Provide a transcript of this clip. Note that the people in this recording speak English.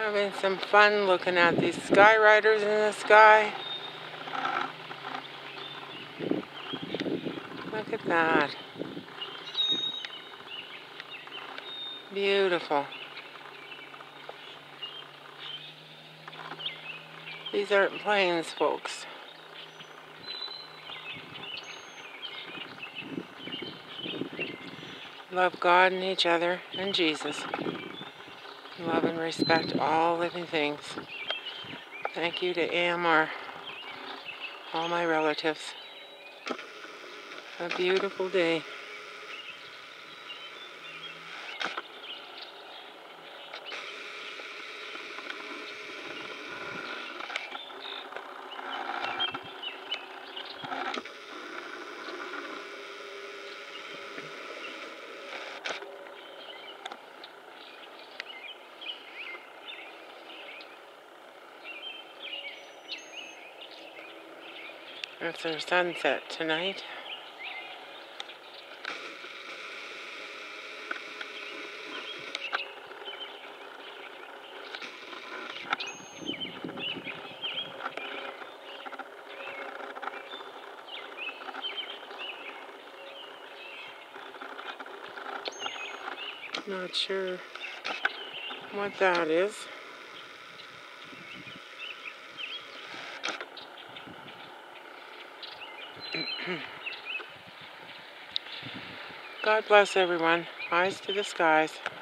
Having some fun looking at these sky riders in the sky. Look at that. Beautiful. These aren't planes, folks. Love God and each other and Jesus. Love and respect all living things. Thank you to AMRغ, all my relatives. A beautiful day. It's our sunset tonight. Not sure what that is. God bless everyone. Eyes to the skies.